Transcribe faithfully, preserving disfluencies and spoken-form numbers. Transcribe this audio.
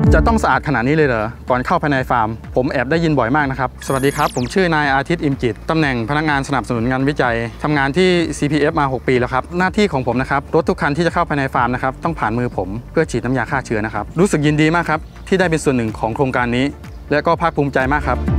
จะต้องสะอาดขนาดนี้เลยเหรอก่อนเข้าภายในฟาร์มผมแอบได้ยินบ่อยมากนะครับสวัสดีครับผมชื่อนายอาทิตย์อิมจิตตำแหน่งพนักงานสนับสนุนงานวิจัยทำงานที่ ซี พี เอฟ มาหกปีแล้วครับหน้าที่ของผมนะครับรถทุกคันที่จะเข้าภายในฟาร์มนะครับต้องผ่านมือผมเพื่อฉีดน้ำยาฆ่าเชื้อนะครับรู้สึกยินดีมากครับที่ได้เป็นส่วนหนึ่งของโครงการนี้และก็ภาคภูมิใจมากครับ